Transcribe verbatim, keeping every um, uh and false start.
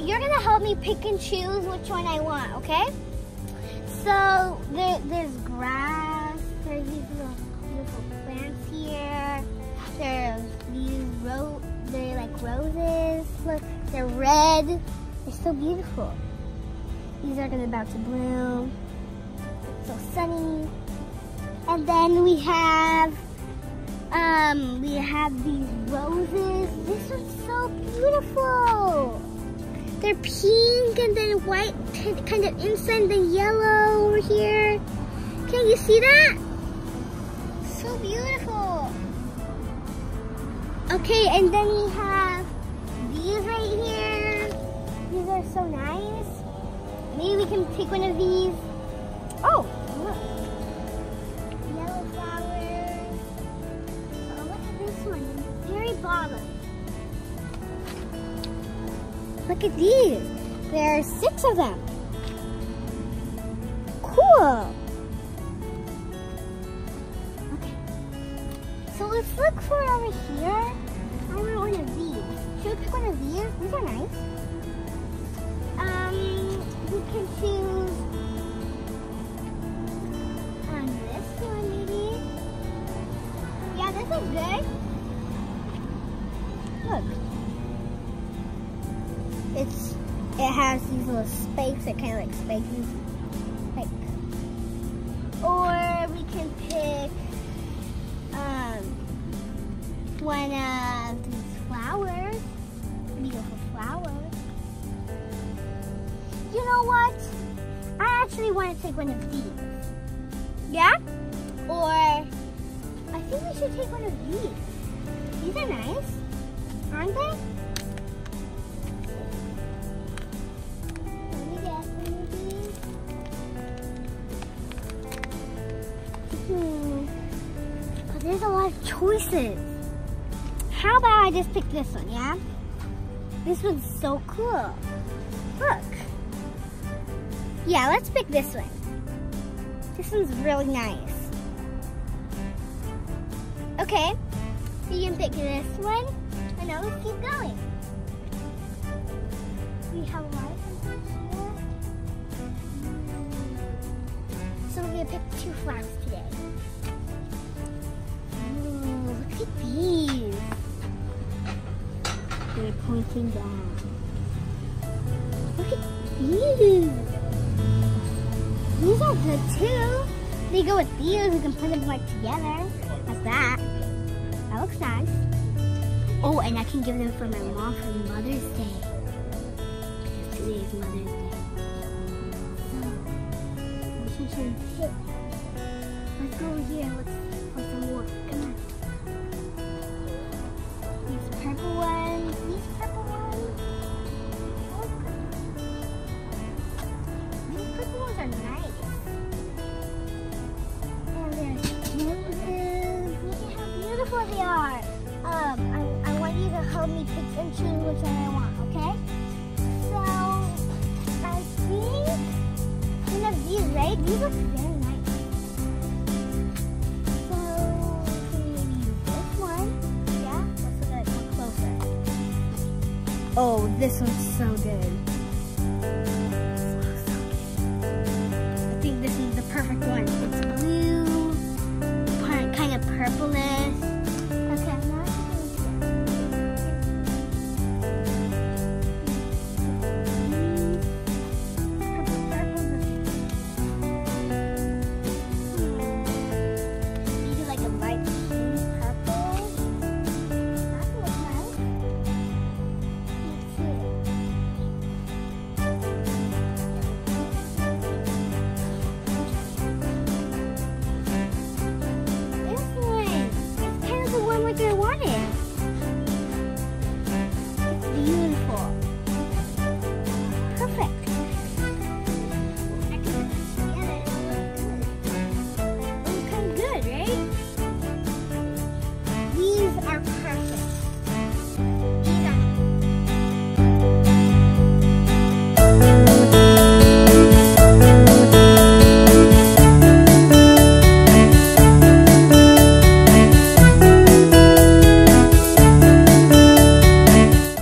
you're gonna help me pick and choose which one I want, okay? So there, there's grass, there's these little beautiful plants here, there's these ro they're like roses, look, they're red, they're so beautiful. These are gonna about to bloom, it's so sunny. And then we have, um, we have these roses. This one's so beautiful. They're pink and then white, kind of inside the yellow over here. Can you see that? So beautiful. Okay, and then we have these right here. These are so nice. Maybe we can take one of these. Oh, look. Yellow flowers. Oh, look at this one. Very bottom. Look at these. There are six of them. Cool. Okay. So let's look for over here. I want one of these. Should we pick one of these? These are nice. Um, we can choose on this one maybe. Yeah, this is good. Look. It's, it has these little spikes, it kind of like spaces, like, or we can pick um, one of these flowers, beautiful flowers. You know what? I actually want to take one of these. Yeah? Or, I think we should take one of these. These are nice, aren't they? There's a lot of choices. How about I just pick this one, yeah? This one's so cool. Look. Yeah, let's pick this one. This one's really nice. Okay, you can pick this one. And now let's keep going. We have a lot of things here. So we're gonna pick two flowers today. Look at these. They're pointing down. Look at these. These are good too. They go with these. We can put them like together. Like that. That looks nice. Oh, and I can give them for my mom for Mother's Day. Because today is Mother's Day. So, we should pick. Let's go over here. Let's put some more. Come on. These purple ones. These purple ones. These purple ones are nice. And there's roses. Look at how beautiful they are. Um, I, I want you to help me pick and choose which one I want, okay? So, I think one of these, right? These look very nice. So, can we maybe use this one? Yeah? Let's look at it more closer. Oh, this one's so good. So, so good. I think this is the perfect one. It's blue, kind of purplish.